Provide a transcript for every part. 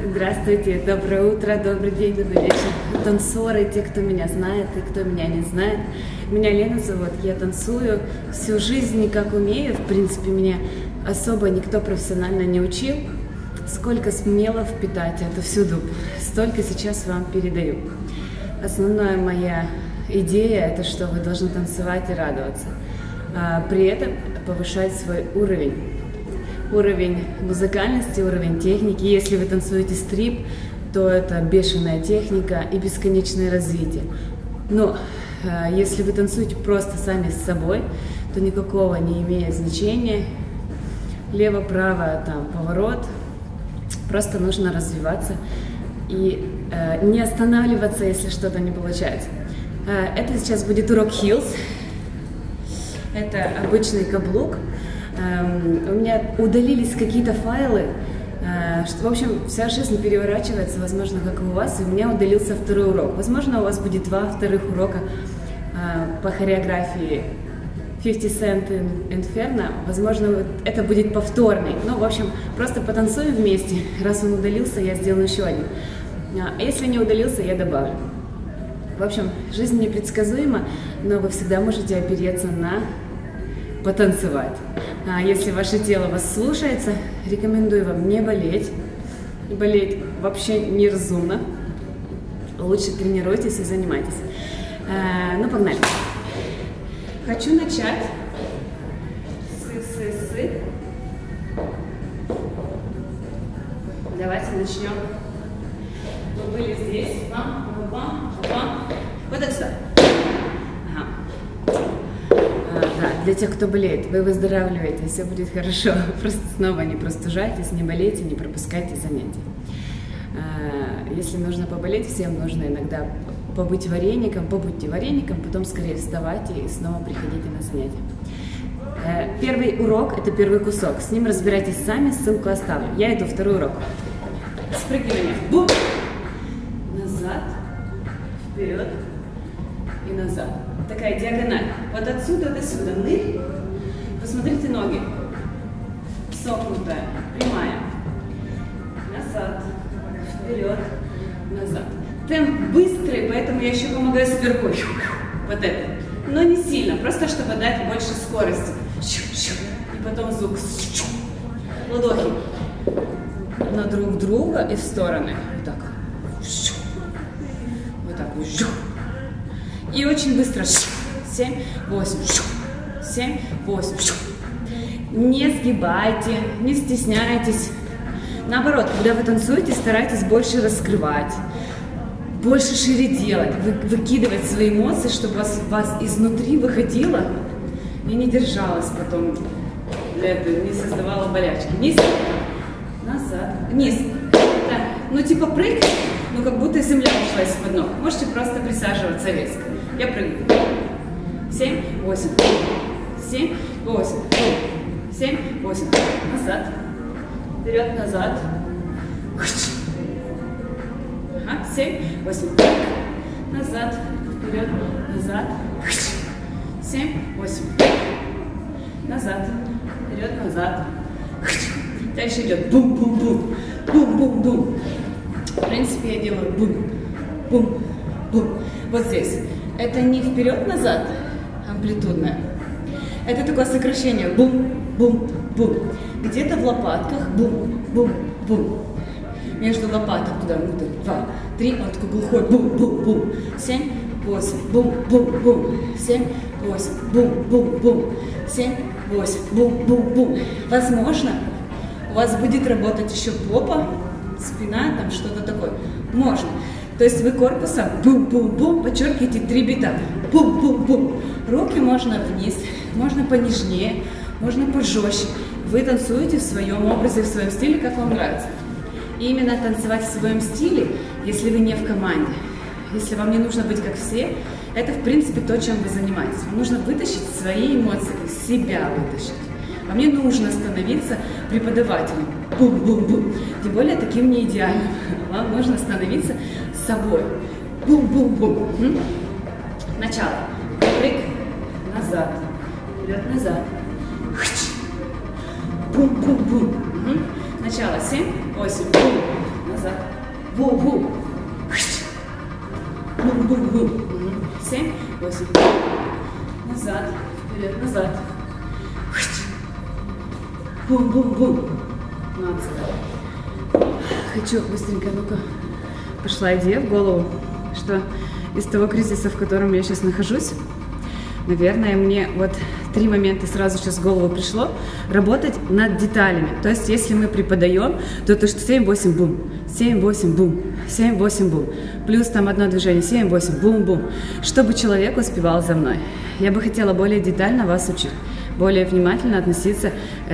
Здравствуйте, доброе утро, добрый день, добрый вечер. Танцоры, те, кто меня знает и кто меня не знает. Меня Лена зовут, я танцую всю жизнь, как умею. В принципе, меня особо никто профессионально не учил. Сколько смело впитать это всюду, столько сейчас вам передаю. Основная моя идея – это что вы должны танцевать и радоваться. При этом повышать свой уровень музыкальности, уровень техники. Если вы танцуете стрип, то это бешеная техника и бесконечное развитие. Но если вы танцуете просто сами с собой, то никакого не имеет значения. Лево-право, там, поворот. Просто нужно развиваться и не останавливаться, если что-то не получается. Это сейчас будет урок Heels. Это обычный каблук. У меня удалились какие-то файлы, что, в общем, вся жизнь переворачивается, возможно, как и у вас, и у меня удалился второй урок. Возможно, у вас будет 2 вторых урока по хореографии 50 Cent Inferno. Возможно, это будет повторный. Ну, в общем, просто потанцуем вместе. Раз он удалился, я сделаю еще один. А если не удалился, я добавлю. В общем, жизнь непредсказуема, но вы всегда можете опереться на потанцевать. Если ваше тело вас слушается, рекомендую вам не болеть. Болеть вообще неразумно. Лучше тренируйтесь и занимайтесь. Ну, погнали. Хочу начать с. Давайте начнем. Вы были здесь. Вот отсюда. Да, для тех, кто болеет, вы выздоравливаете, все будет хорошо. Просто снова не простужайтесь, не болейте, не пропускайте занятия. Если нужно поболеть, всем нужно иногда побудьте вареником, потом скорее вставайте и снова приходите на занятия. Первый урок – это первый кусок. С ним разбирайтесь сами, ссылку оставлю. Я иду второй урок. Спрыгивание. Бум! Назад, вперед и назад. Такая диагональ. Вот отсюда до сюда. Нырь. Посмотрите ноги. Согнутая, прямая. Назад, вперед, назад. Темп быстрый, поэтому я еще помогаю сверху. Вот это. Но не сильно, просто чтобы дать больше скорости. И потом звук. Ладохи на друг друга и в стороны. Вот так. Вот так. И очень быстро. 7, 8. 7, 8. Не сгибайте, не стесняйтесь. Наоборот, когда вы танцуете, старайтесь больше раскрывать. Больше шире делать, выкидывать свои эмоции, чтобы вас изнутри выходило и не держалось потом, не создавало болячки. Вниз, назад, вниз. Да. Ну типа прыг, но как будто земля ушла из-под ног. Можете просто присаживаться резко. Я прыгаю. 7, 8. 7, 8. 7, 8. Назад. Вперед, назад. 7, 8, назад, вперед, назад, 7, 8, назад, вперед, назад. Дальше идет бум-бум-бум, бум-бум-бум. В принципе, я делаю бум-бум-бум. Вот здесь. Это не вперед-назад амплитудное. Это такое сокращение бум-бум-бум. Где-то в лопатках бум-бум-бум. Между лопаток туда внутрь. 2, 3, он такой глухой. Бум-бум-бум. 7, 8. Бум-бум-бум. 7, 8. Бум-бум-бум. 7, 8. Бум-бум-бум. Возможно, у вас будет работать еще попа, спина, там что-то такое. Можно. То есть вы корпусом бум-бум-бум подчеркиваете 3 бита. Бум-бум-бум. Руки можно вниз, можно понежнее, можно пожестче. Вы танцуете в своем образе, в своем стиле, как вам нравится. И именно танцевать в своем стиле, если вы не в команде, если вам не нужно быть как все, это в принципе то, чем вы занимаетесь. Вам нужно вытащить свои эмоции, себя вытащить. Вам не нужно становиться преподавателем. Бум-бум-бум. Тем более таким не идеальным. Вам нужно становиться собой. Бум-бум-бум. Начало. Прыг. Назад. Вперед-назад. Бум-бум-бум. Начало. 7. 8, бум, назад, бум-бум, бум-бум-бум, 7, 8, назад, вперед, назад, бум-бум-бум, 15. Хочу быстренько, ну-ка, пришла идея в голову, что из того кризиса, в котором я сейчас нахожусь, наверное, мне вот 3 момента сразу сейчас в голову пришло. Работать над деталями. То есть, если мы преподаем, то что 7-8 бум, 7-8 бум, 7-8 бум. Плюс там одно движение, 7-8 бум-бум. Чтобы человек успевал за мной. Я бы хотела более детально вас учить. Более внимательно относиться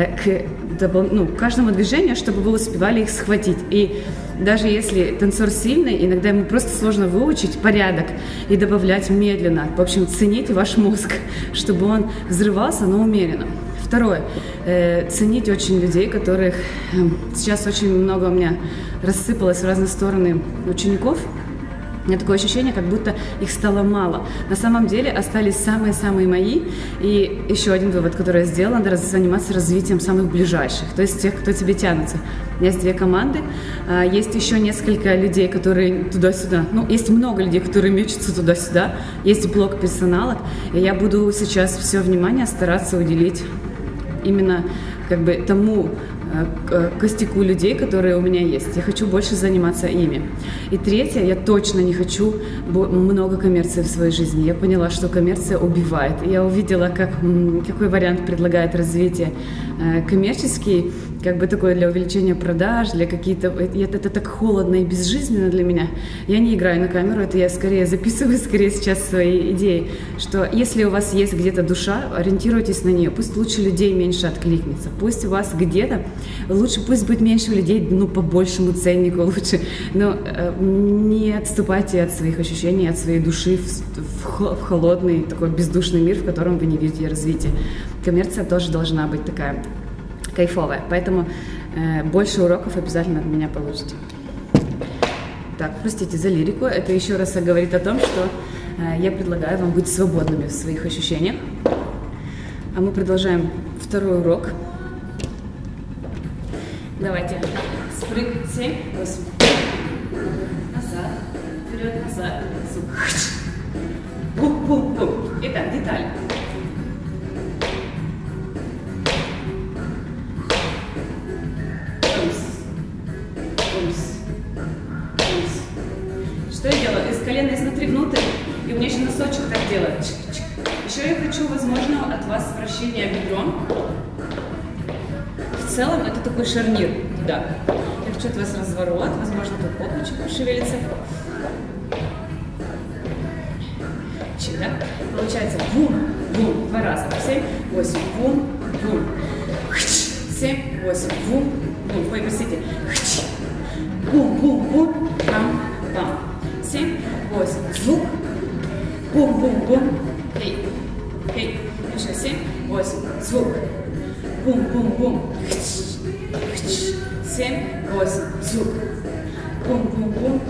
к каждому движению, чтобы вы успевали их схватить. И даже если танцор сильный, иногда ему просто сложно выучить порядок и добавлять медленно. В общем, цените ваш мозг, чтобы он взрывался, но умеренно. Второе. Цените очень людей, которых сейчас очень много у меня рассыпалось в разные стороны учеников. У меня такое ощущение, как будто их стало мало. На самом деле остались самые-самые мои. И еще один вывод, который я сделала, надо заниматься развитием самых ближайших, то есть тех, кто тебе тянутся. Есть 2 команды, есть еще несколько людей, которые туда-сюда. Ну, есть много людей, которые мечутся туда-сюда. Есть блок персоналок. И я буду сейчас все внимание стараться уделить именно как бы тому костяку людей, которые у меня есть. Я хочу больше заниматься ими. И третье, я точно не хочу много коммерции в своей жизни. Я поняла, что коммерция убивает. Я увидела, какой вариант предлагает развитие коммерческий, как бы такое для увеличения продаж, для какие-то... Это так холодно и безжизненно для меня. Я не играю на камеру, это я скорее записываю, скорее сейчас свои идеи, что если у вас есть где-то душа, ориентируйтесь на нее. Пусть лучше людей меньше откликнется. Пусть у вас где-то лучше, пусть будет меньше людей, ну, по большему ценнику лучше, но не отступайте от своих ощущений, от своей души в холодный, такой бездушный мир, в котором вы не видите развития. Коммерция тоже должна быть такая кайфовая, поэтому больше уроков обязательно от меня получите. Так, простите за лирику, это еще раз говорит о том, что я предлагаю вам быть свободными в своих ощущениях. А мы продолжаем 2-й урок. Давайте. Спрыг. 7, 8. Назад. Вперед, назад. Бум-бум-бум. Итак, детали. Что я делаю? Из колена изнутри внутрь. И у меня еще носочек так делает. Еще я хочу, возможно, от вас вращение бедром. В целом это такой шарнир туда. Я хочу от вас разворот, возможно, тут попочек пошевелится. Чик, да? Получается бум-бум 2 раза. 7, 8, бум-бум. 7, 8, бум-бум. Ой, простите. Бум-бум-бум. Бам-бам. 7, 8. Звук. Бум-бум-бум. Хей. Хей. Еще 7, 8. Звук. Бум-бум-бум. 7, 8. Звук. Бум-бум-бум.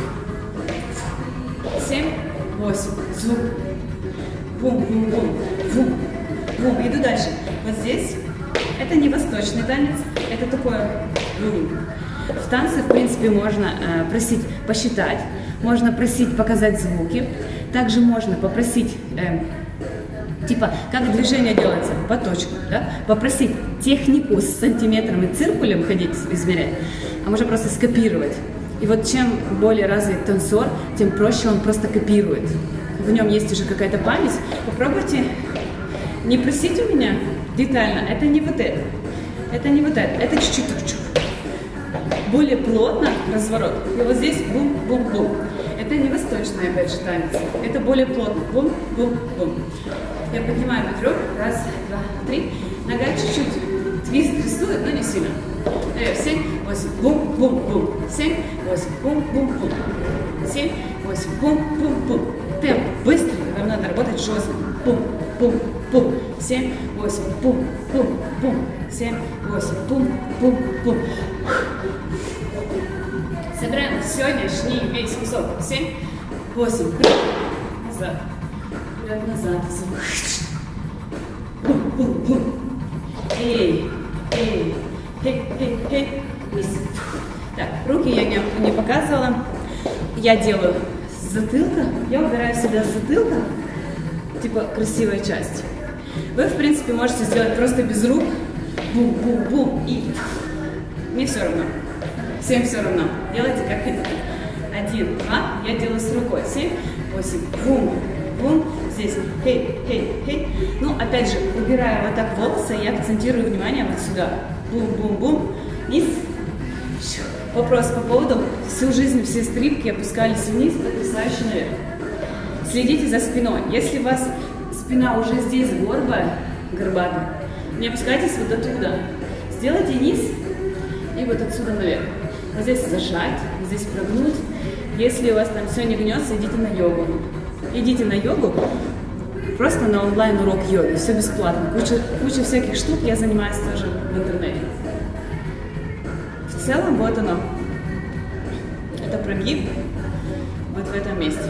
7, 8. Звук. Бум-бум-бум. Бум. Иду дальше. Вот здесь это не восточный танец, это такое бум. В танце, в принципе, можно просить посчитать, можно просить показать звуки, также можно попросить типа, как движение делается по точкам, да? Попросить технику с сантиметром и циркулем ходить, измерять, а можно просто скопировать. И вот чем более развит танцор, тем проще он просто копирует. В нем есть уже какая-то память. Попробуйте не просить у меня детально, это не вот это, это не вот это чуть-чуть более плотно разворот. И вот здесь бум-бум-бум. Это не восточный, опять же, танец. Это более плотно. Бум-бум-бум. Я поднимаю бедро. 1, 2, 3. Нога чуть-чуть твист рисует, но не сильно. 7, 8. Бум-бум-бум. 7, 8. Бум-бум-бум. 7, 8. Бум-бум-бум. Темп быстрый. Вам надо работать жестко. Бум-бум-бум. 7, 8. Бум-бум-бум. 7, 8. Бум-бум-бум. Собираем сегодняшний весь кусок. 7, 8, назад, вперед, назад, бум-бум-бум, эй, эй, эй, эй, эй, Так, руки я не показывала. Я делаю с затылка, я убираю всегда с затылка, типа красивая часть. Вы, в принципе, можете сделать просто без рук. Бум-бум-бум и... Мне все равно. Всем все равно. Делайте как хотите. 1, 2. Я делаю с рукой. 7, 8. Бум, бум. Здесь. Хей, хей, хей. Ну, опять же, убирая вот так волосы, я акцентирую внимание вот сюда. Бум-бум-бум. Низ. Вопрос по поводу. Всю жизнь все стрипки опускались вниз, потрясающе наверх. Следите за спиной. Если у вас спина уже здесь горбатая, не опускайтесь вот оттуда. Сделайте низ и вот отсюда наверх. Вот здесь зажать, здесь прогнуть. Если у вас там все не гнется, идите на йогу. Идите на йогу, просто на онлайн-урок йоги. Все бесплатно. Куча всяких штук, я занимаюсь тоже в интернете. В целом, вот оно. Это прогиб вот в этом месте.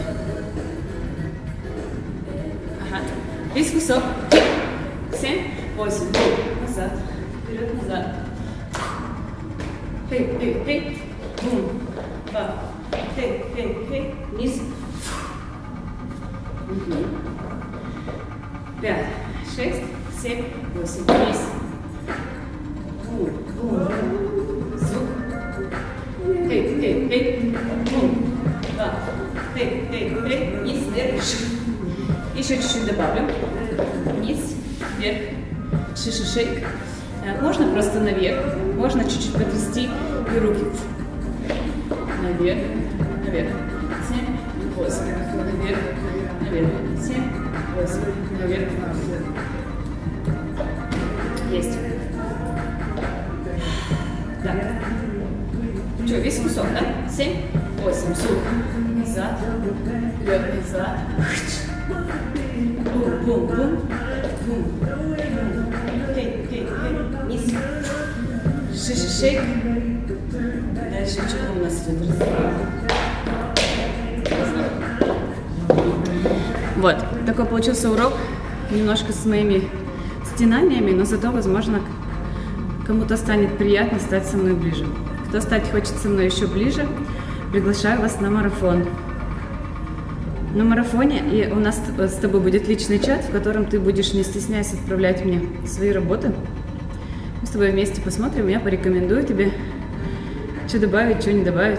Ага. Весь кусок. 7, 8. Назад. Вперед, назад. Хей, хей, хей. Бум. 2. Хей, хей, хей. Низ. 5, 6, 7, 8. Низ. Бум, бум. Звук. Хей, хей, хей. Бум. 2. Хей, хей, хей. Низ, вверх. Еще чуть-чуть добавлю. Низ, вверх. Шейк. Можно просто наверх. Можно чуть-чуть потрясти и руки. Наверх, наверх. 7, 8. Наверх, наверх. 7, 8. Наверх. Есть. Так. Что, весь кусок, да? 7, 8. Звук. Назад. Вперед, назад. Бум-бум-бум. Бум. Хей, хей, хей. Низ. Шейк. Дальше что у нас идет? Вот. Такой получился урок. Немножко с моими стенаниями, но зато, возможно, кому-то станет приятно стать со мной ближе. Кто стать хочет со мной еще ближе, приглашаю вас на марафон. На марафоне и у нас с тобой будет личный чат, в котором ты будешь, не стесняясь, отправлять мне свои работы. Мы с тобой вместе посмотрим, я порекомендую тебе, что добавить, что не добавить,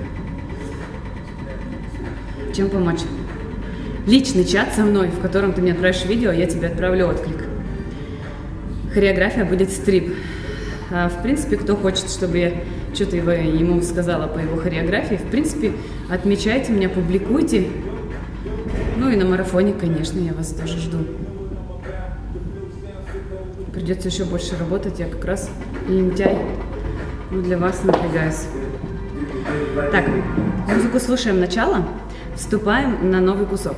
чем помочь. Личный чат со мной, в котором ты мне отправишь видео, я тебе отправлю отклик. Хореография будет стрип. В принципе, кто хочет, чтобы я что-то ему сказала по его хореографии, в принципе, отмечайте меня, публикуйте. Ну и на марафоне, конечно, я вас тоже жду. Придется еще больше работать, я как раз лентяй, но для вас напрягаюсь. Так, музыку слушаем начало, вступаем на новый кусок.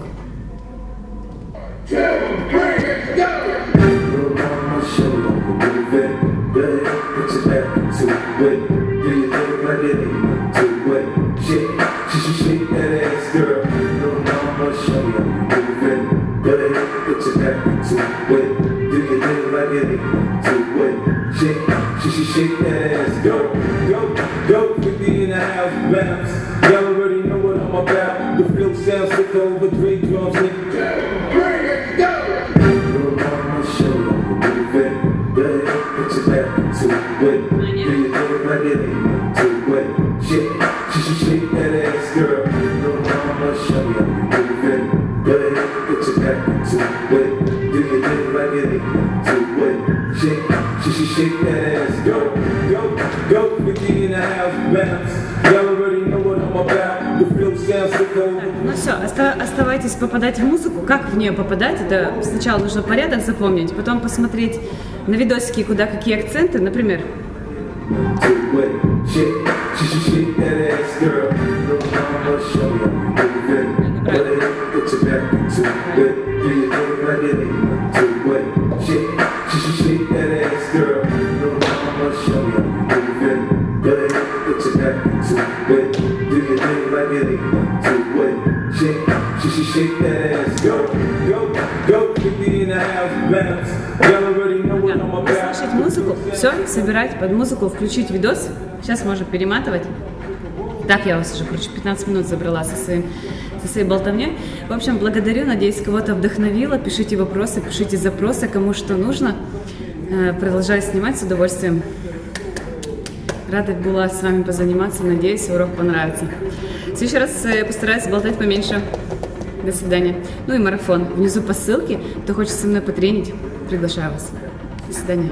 Shake that ass, go, go, go, 50 in the house, bounce. Y'all already know what I'm about. The flow sounds sick over Dre drums. Bring it, go! Little mama, show you move it. Go ahead, put your back into it. Do you think like it to it? Shake that ass, girl. Little mama, show you move it. Go ahead, put your back into it. Do you think like it to it? Shake that ass, go, go, go, 50 in the house, bounce. Y'all already know what I'm about. The flow sounds sick over. Ну все, оставайтесь попадать в музыку. Как в нее попадать? Это сначала нужно порядок запомнить, потом посмотреть на видосики, куда какие акценты, например. Shake that ass, girl. Little mama, show me how you move it. Go ahead, put your back into it. Do your thing like it to it. Shake that ass, go, go, go. 50 in the house, bounce. Y'all already know what what I'm about. Слушать музыку, все, собирать под музыку, включить видос. Сейчас можно перематывать. Так я вас уже, короче, 15 минут забрала со своей болтовней. В общем, благодарю, надеюсь, кого-то вдохновила. Пишите вопросы, пишите запросы, кому что нужно. Продолжаю снимать с удовольствием. Рада была с вами позаниматься, надеюсь, урок понравится. В следующий раз я постараюсь болтать поменьше. До свидания. Ну и марафон. Внизу по ссылке, кто хочет со мной потренить, приглашаю вас. До свидания.